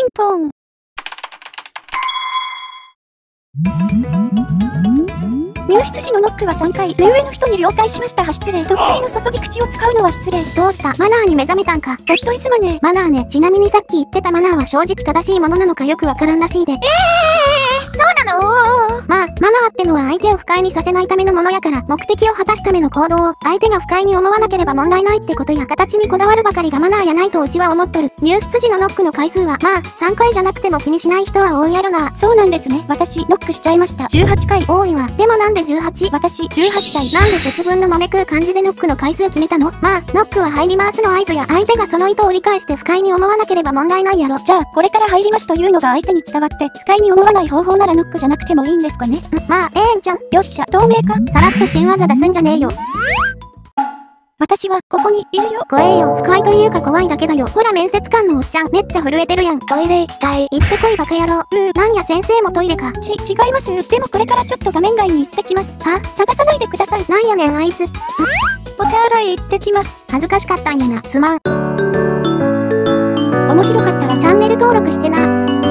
ンポン。入室時のノックは3回。目上の人に了解しましたは失礼。得意の注ぎ口を使うのは失礼。 どうしたマナーに目覚めたんか。 ほっといすまねえ。 マナーね。ちなみにさっき言ってたマナーは正直正しいものなのかよくわからんらしいで。 そうなの？ まあ、マナーってのは相手を不快にさせないためのものやから、目的を果たすための行動を相手が不快に思わなければ問題ないってことや、形にこだわるばかりがマナーやないとうちは思っとる。入室時のノックの回数は、まあ、3回じゃなくても気にしない人は多いやろな。 そうなんですね。私、ノックしちゃいました。18回。 多いわ。でもなんで 18？ 私、18歳。 なんで節分の豆食う感じでノックの回数決めたの？まあ、ノックは入りますの合図や、相手がその意図を理解して不快に思わなければ問題ないやろ。 じゃあ、これから入りますというのが相手に伝わって、不快に思わない方法ならノックじゃなくてもいいんですかね？ まあ、んちゃん。 よっしゃ、透明か？ さらっと新技出すんじゃねえよ。 私は、ここにいるよ。 怖えよ。不快というか怖いだけだよ。ほら面接官のおっちゃん、めっちゃ震えてるやん。トイレ行きたい。行ってこいバカ野郎。なんや先生もトイレか。 違います。でもこれからちょっと画面外に行ってきます。 は？ 探さないでください。 なんやねんあいつ。 お手洗い行ってきます。 恥ずかしかったんやな。すまん。 面白かったらチャンネル登録してな。